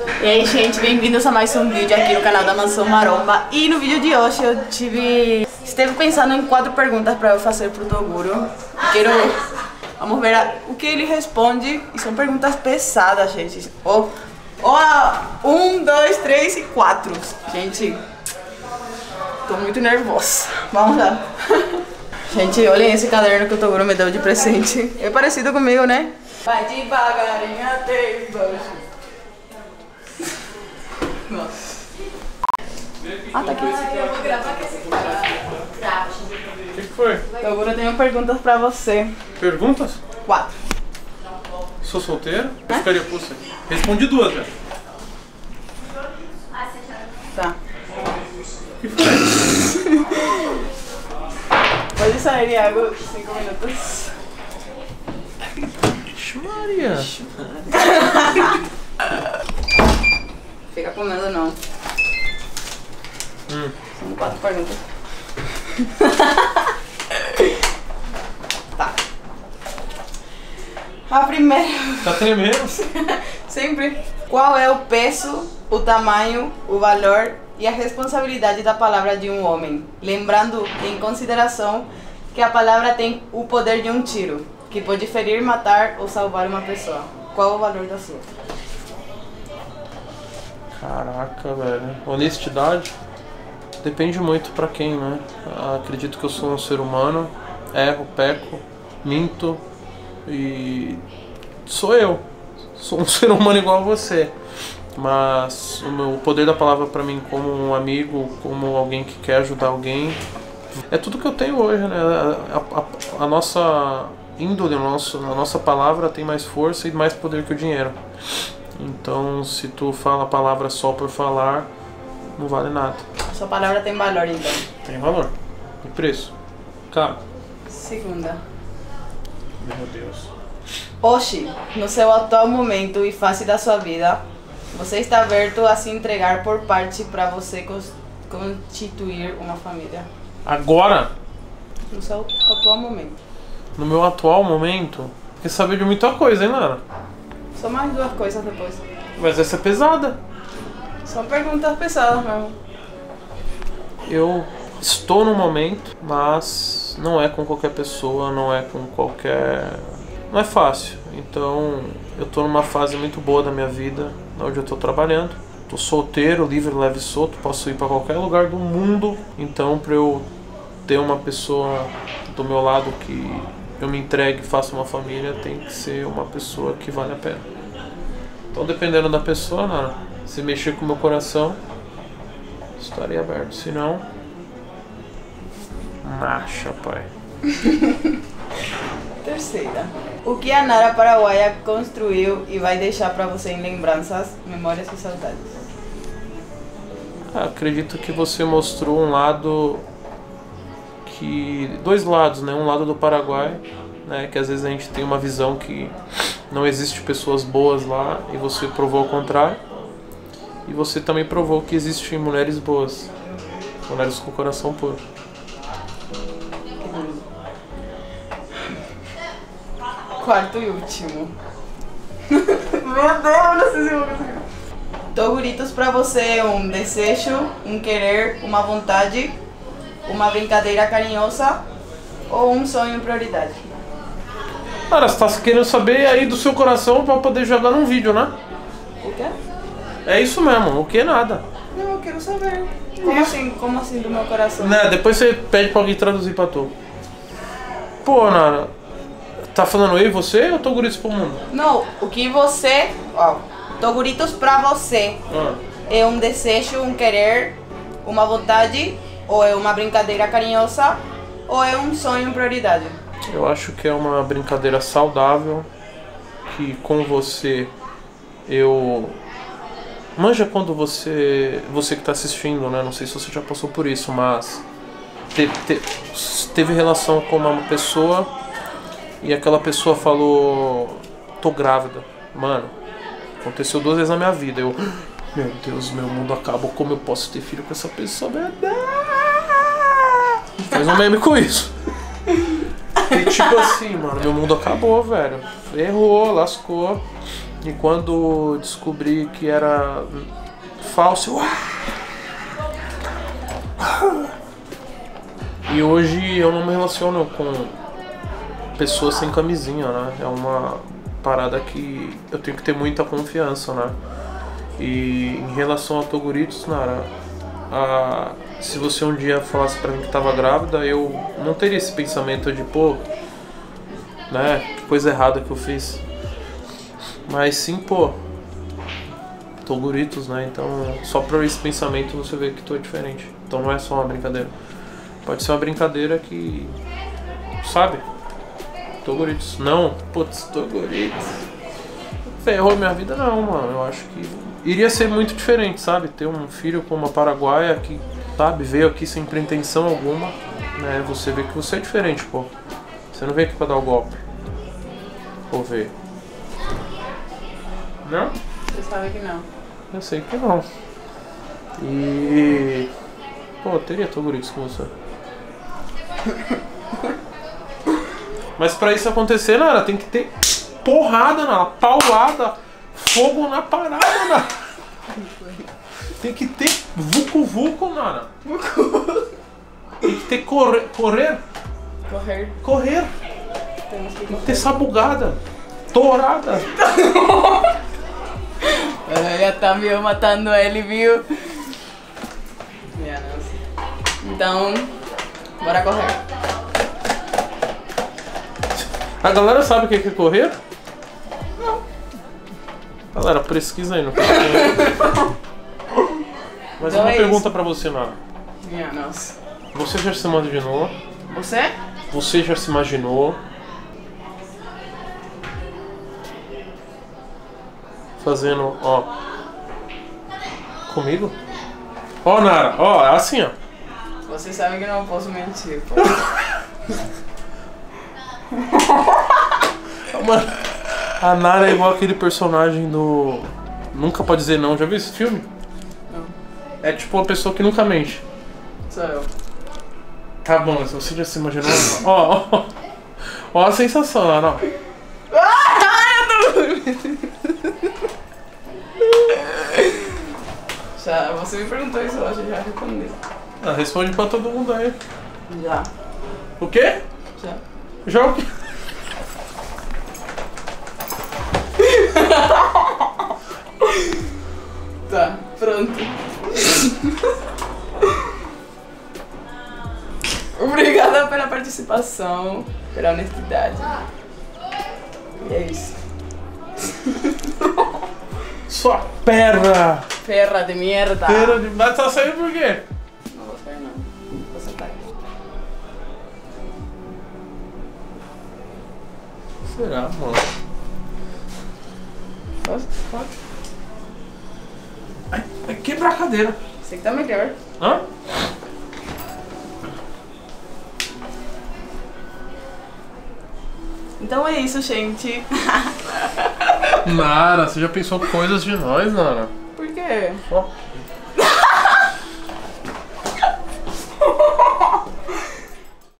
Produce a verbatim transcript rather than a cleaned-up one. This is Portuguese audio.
E aí, gente, bem-vindos a mais um vídeo aqui no canal da Mansão Maromba. E no vídeo de hoje eu tive... Esteve pensando em quatro perguntas para eu fazer pro Toguro. Quero... Vamos ver a... o que ele responde. E são perguntas pesadas, gente. Ó, ó, um, dois, três e quatro. Gente, tô muito nervosa. Vamos lá. Gente, olhem esse caderno que o Toguro me deu de presente. É parecido comigo, né? Vai devagarinho até embaixo. Nossa. Ah, tá aqui. Eu vou gravar que esse O que, que foi? Toguro, eu tenho perguntas pra você. Perguntas? Quatro. Sou solteiro? Eu ficaria por você. Respondi duas, velho. Tá. O que foi? Pode sair de água cinco minutos. Maria. Fica com medo não. Hum. São quatro perguntas. Tá. A primeira. Tá tremendo? Sempre. Qual é o peso, o tamanho, o valor e a responsabilidade da palavra de um homem? Lembrando em consideração que a palavra tem o poder de um tiro, que pode ferir, matar ou salvar uma pessoa. Qual o valor da sua? Caraca, velho. Honestidade depende muito pra quem, né? Acredito que eu sou um ser humano, erro, peco, minto e sou eu. Sou um ser humano igual a você. Mas o meu o poder da palavra pra mim como um amigo, como alguém que quer ajudar alguém, é tudo que eu tenho hoje, né? A, a, a nossa índole, a nossa, a nossa palavra tem mais força e mais poder que o dinheiro. Então, se tu fala a palavra só por falar, não vale nada. Sua palavra tem valor, então. Tem valor. E preço? Caro. Segunda. Meu Deus. Hoje, no seu atual momento e fase da sua vida, você está aberto a se entregar por parte para você cons- constituir uma família? Agora, No seu atual momento. no meu atual momento, quer saber de muita coisa, hein, Lara? Só mais duas coisas depois. Mas essa é pesada. São perguntas pesadas mesmo. Eu estou no momento, mas não é com qualquer pessoa, não é com qualquer... Não é fácil. Então, eu estou numa fase muito boa da minha vida, onde eu estou trabalhando. Estou solteiro, livre, leve e solto, posso ir para qualquer lugar do mundo. Então, para eu ter uma pessoa do meu lado que eu me entregue e faça uma família, tem que ser uma pessoa que vale a pena. Então, dependendo da pessoa, Nara, se mexer com o meu coração, estarei aberto. Se não, marcha, pai. Terceira. O que a Nara Paraguaia construiu e vai deixar para você em lembranças, memórias e saudades? Ah, acredito que você mostrou um lado que... Dois lados, né? Um lado do Paraguai, né? Que às vezes a gente tem uma visão que não existe pessoas boas lá e você provou o contrário. E você também provou que existem mulheres boas, mulheres com coração puro. Quarto e último. Meu Deus, não sei se eu vou conseguir. Toguritos pra você é um desejo, um querer, uma vontade, uma brincadeira carinhosa ou um sonho em prioridade? Cara, você tá querendo saber aí do seu coração pra poder jogar num vídeo, né? O quê? É isso mesmo, o que nada. Não, eu quero saber. Como assim? Como assim do meu coração? Né, depois você pede pra alguém traduzir pra tu. Pô, Nara, tá falando eu e você ou Toguritos pro mundo? Não, o que você... Ó, Toguritos pra você Ah. é um desejo, um querer, uma vontade, ou é uma brincadeira carinhosa, ou é um sonho em prioridade? Eu acho que é uma brincadeira saudável, que com você eu... Manja quando você... Você que tá assistindo, né? Não sei se você já passou por isso, mas... Te, te, teve relação com uma pessoa e aquela pessoa falou... Tô grávida. Mano, aconteceu duas vezes na minha vida. Eu... Meu Deus, meu mundo acabou. Como eu posso ter filho com essa pessoa? Fez um meme com isso. E tipo assim, mano, meu mundo acabou, velho. Errou, lascou. E quando descobri que era falso, eu... E hoje eu não me relaciono com pessoas sem camisinha, né? É uma parada que eu tenho que ter muita confiança, né? E em relação a Toguritos, Nara, a... se você um dia falasse pra mim que tava grávida, eu não teria esse pensamento de, pô, né, que coisa errada que eu fiz. Mas sim, pô, Toguritos, né? Então, só por esse pensamento você vê que tô diferente. Então não é só uma brincadeira. Pode ser uma brincadeira que, sabe? Toguritos. Não, putz, Toguritos. Ferrou minha vida, não, mano. Eu acho que iria ser muito diferente, sabe? Ter um filho com uma paraguaia que, sabe, veio aqui sem pretensão alguma, né? Você vê que você é diferente, pô. Você não veio aqui pra dar o golpe. Ou ver. Não? Você sabe que não. Eu sei que não. E... pô, teria Toguritos com você. Mas pra isso acontecer, Nara, tem que ter porrada, Nara, paulada, fogo na parada, Nara. Tem que ter vucu-vucu, Nara. Tem que ter correr. Correr? Correr. Correr. Temos que Tem que ter sabugada, torada. Ela já tá viu, matando ele, viu? Minha nossa. Então, bora correr. A galera sabe o que é correr? Não. Galera, pesquisa aí no canal. Mas Então uma é pergunta isso. pra você, Nara. Minha nossa. Você já se imaginou? Você? Você já se imaginou fazendo, ó, comigo? Ó, Nara, ó, é assim, ó. Você sabe que não posso mentir, pô. Mano, a Nara é igual aquele personagem do Nunca Pode Dizer Não. Já viu esse filme? Não. É tipo uma pessoa que nunca mente. Sou eu. Tá bom, se você já se imaginou. Ó, ó, ó a sensação, Nara, ó. Já, você me perguntou isso hoje, já respondi. Ah, responde pra todo mundo aí. Já. O quê? Já. Já o quê? Tá, pronto. Obrigada pela participação, pela honestidade. E é isso. Sua perra! Perra de merda. Perra de... Mas tá saindo por quê? Não vou sair não. Vou sentar aqui. Será, mano? Pode? Pode. Ai, vai quebrar a cadeira. Você que tá melhor. Hã? Então é isso, gente. Nara, você já pensou coisas de nós, Nara? Por quê? Ó,